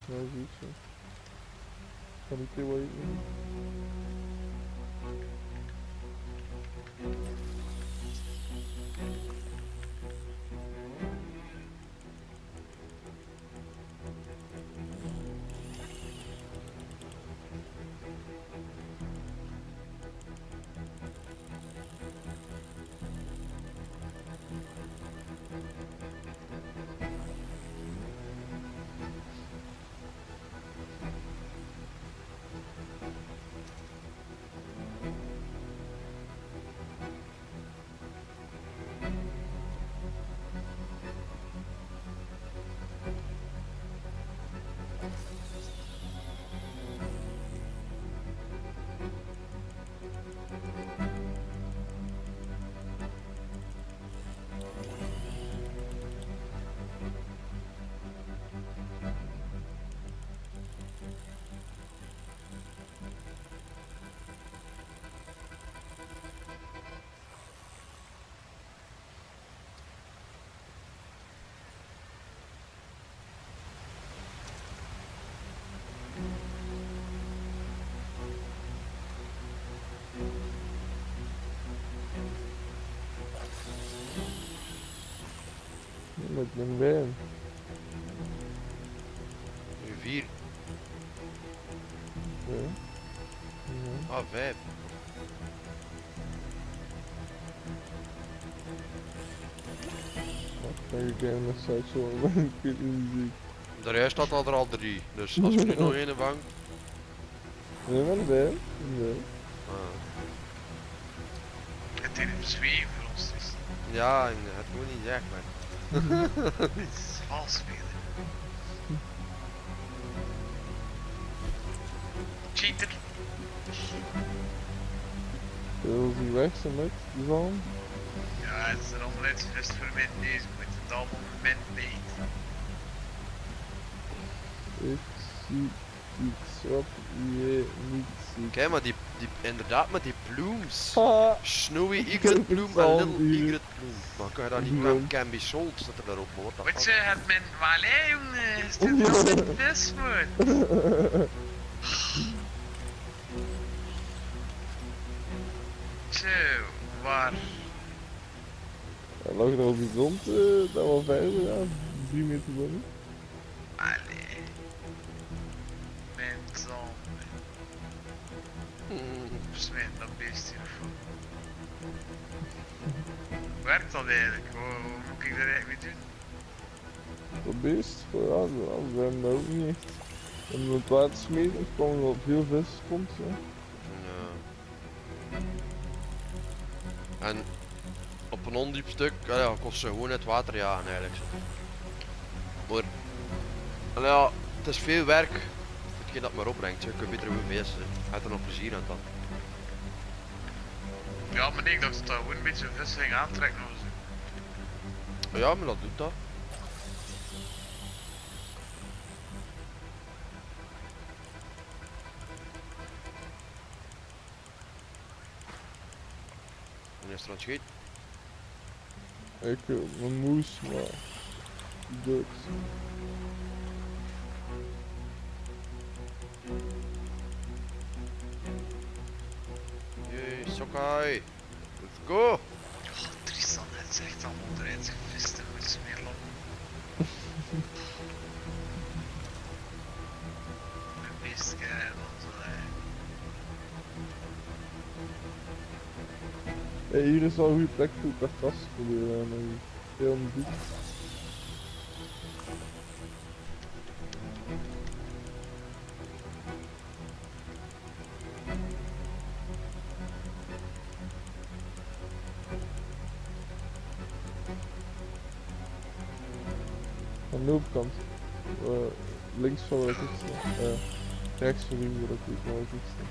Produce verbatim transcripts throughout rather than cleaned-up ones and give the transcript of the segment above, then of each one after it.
Ja, zoiets. Ja. Kan ik heel even doen. Met een wijn. Nu vier. Ja. Ja. Ah, vijf. Kan je geen message horen, ik weet niet. De rest staat al er al drie. Dus als we nu nog één vangen. Nee, maar nee. Nee. Ah. Het is een zweem voor ons is. Ja, en het moet niet zeggen, maar. Het is vals spelen. Cheater. Wil die weg zijn met de zon? Ja, het is er allemaal uitgerust voor mij deze. We moeten het allemaal moment meten. Ik zie iets wat je niet ziet. Kijk maar, die, die, inderdaad met die blooms. Ha! Snowy Egret bloem en Little Egret bloem. Maar kan je dat niet Ja. met Camby Salt staat er daarop, hoor. Dat Wat kan. je hebt mijn Walei, jongen. Is dit nog niet viswoord? Zo, waar? Hij lag er op de grond, uh, dat was verder, ja. Drie meter boven. Allee. Mijn zon. Versmijt dat beest hier voor. Hoe werkt dat eigenlijk? Hoe, hoe moet ik dat eigenlijk mee doen? Dat beest, ja, we hebben dat ook niet echt. En met het water smeten kwam er wel veel vis komt, ja. Ja. En op een ondiep stuk, ah ja, kost ze gewoon het water jagen eigenlijk. Zo. Maar, ah ja, het is veel werk. Hetgeen dat maar opbrengt, je kunt beter gewoon bezig zijn. Je hebt er nog plezier aan dan. Ja, maar nee, ik dacht dat dat gewoon een beetje een vis ging aantrekken of zo. Ja, maar dat doet dat. Wanneer is er aan het schieten? Ik, uh, mijn moes, maar... dood. Jee, Sokai. Let's go! Oh, Tristan, het is echt allemaal eruit gevist en goed smeerlap. Mijn beest krijgen dan zo, hè. Hey, hier is wel een goede plek voor per tas proberen, maar heel diep. Aan de overkant. Uh, links van waar ik ik sta. Uh, rechts van u waar ik ik waar ik ik sta.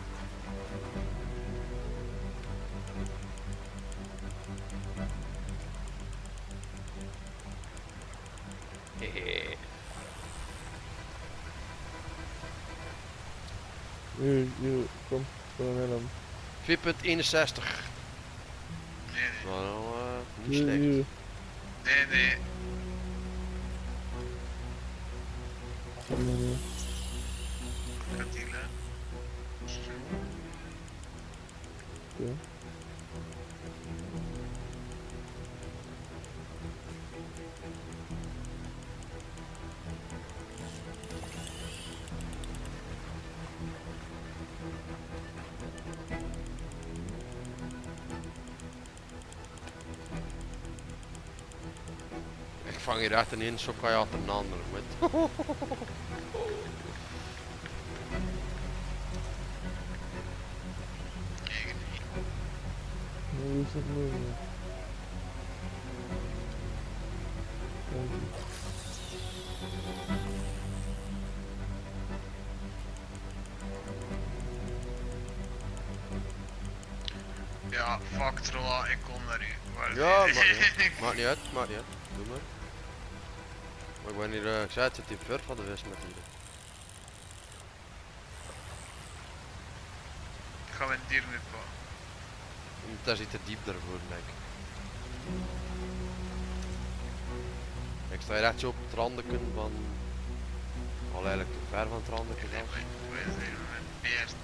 Hehe. Hier, hier, kom, kom naar hem. twee komma eenenzestig. Nee, nee. Nou, nou uh, niet Hier, slecht. hier. Nee, nee. Nee. Kantine. Oké. Ik vang hier echt een zo kan je altijd een ander met. Ik niet. Nee, is het moeilijk. Denk ik. Ja, fuck Trolla, ik kom naar u. Waar Ja, is maakt hij? niet uit, maakt niet uit, maakt niet uit. Doe maar. Maar ik ben hier, uh, ik zei het, zit hier ver van de vis met hier. Ik ga mijn dier nu pakken. Het is iets te diep daarvoor, denk ik. Ik sta hier echt zo op het randeken van... Al eigenlijk te ver van het randeken Nee, zelfs. maar hoe is hij met beert?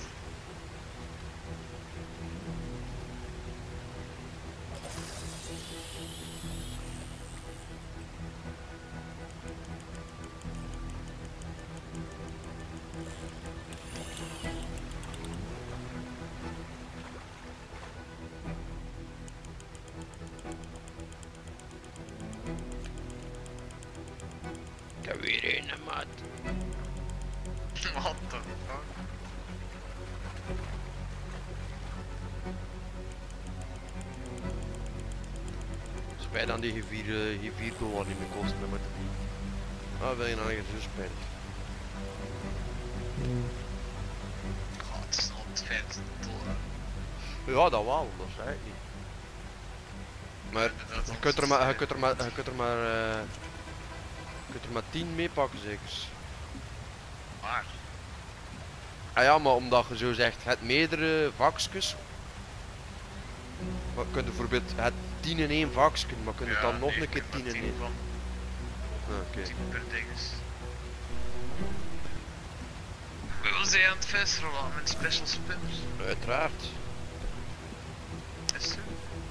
Ik heb weer een, maat. What the fuck? Spijt dan die G vier, uh, G vier dollar in de kosten met de die. Ah, wil je nou echt zo spijtig? Nee. God, het is nog vijftig dollar. Ja, dat wel, dat zei ik niet. Maar Inderdaad, je kunt er maar, je kunt er maar, je kunt er maar, uh, je kunt er maar tien mee pakken zeker. Maar, Ah ja, maar omdat je zo zegt, het meerdere vakjes. Maar je kunt bijvoorbeeld het tien in één vakje, maar kun je het ja, dan nog nee, een keer ik heb tien in maar één. van Ah, oké. tien per dinges. Wil zij aan het festival met special spinners? Uiteraard. Is het?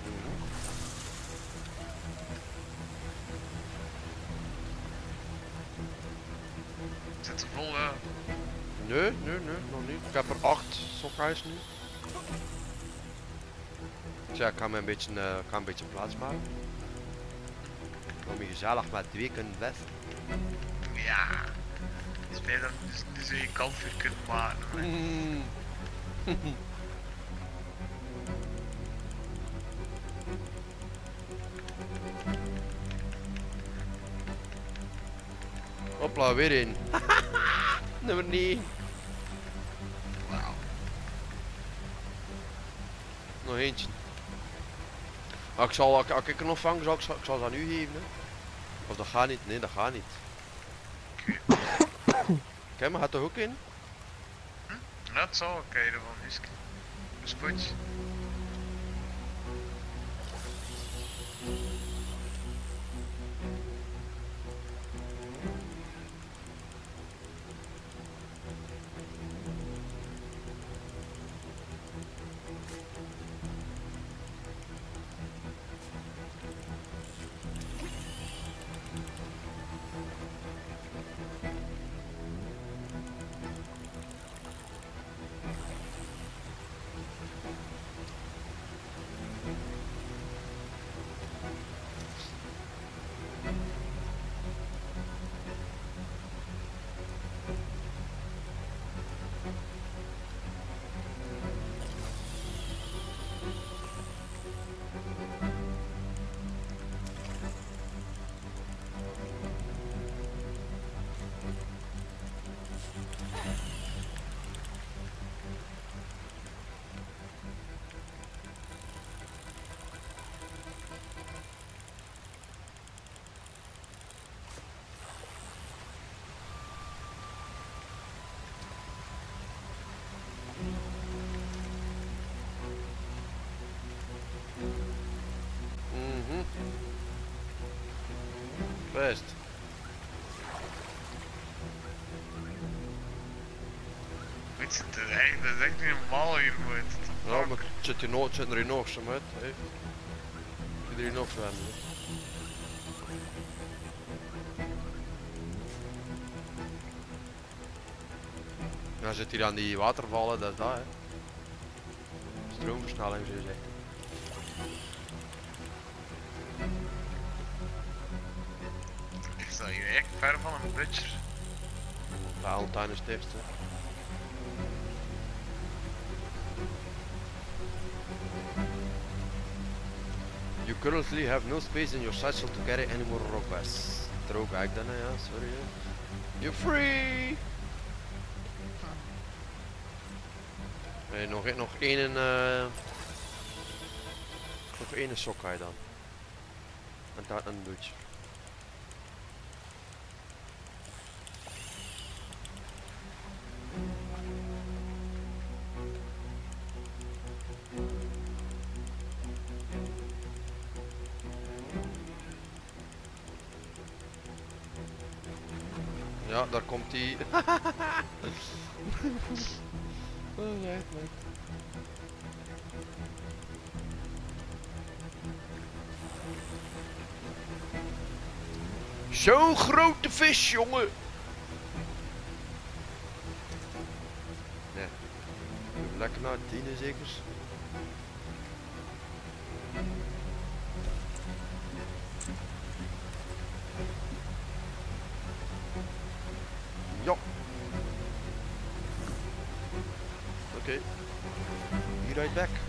Zit er vol, ja. Nee, nee, nee, nog niet. Ik heb er acht sokhuis nu. Tja, ik ga me een beetje, uh, ik ga een beetje plaats maken. Om je gezellig met twee kunnen best. Ja. Spelen, dus, dus je kalfje kunt maken. maar- Hopla, weer een. Nummer negen. Wauw. Nog eentje. Maar ik zal, als ik er nog vang, zal ik, ik zal ze aan u geven. Hè. Of dat gaat niet, nee dat gaat niet. Kijk, maar gaat er ook in? Dat zou ik kijken van Husk. Een spotje. Mhm. Best. het zit er echt, dat is echt niet normaal hier, maar Ja, maar het zit hier nog, het zit er hier nog zo uit. Hey. Zit er hier nog zwemmen. Hè. Dan zit hier aan die watervallen, dat is dat hè. Stroomversnelling zo zeggen. Ik sta hier echt ver van een butcher. Valentijn is het eerste. You currently have no space in your satchel to carry any more requests. Throwback dan, hè, ja, sorry. Hè. You're free! Nee, nog, nog één, uh, nog één sok ga je dan. En dat een doetje. Ja, daar komt die. Oh, right, right. Zo'n grote vis, jongen! Nee. Lekker naar het dienen, zeker? Ja. Oké. Okay. Be right back.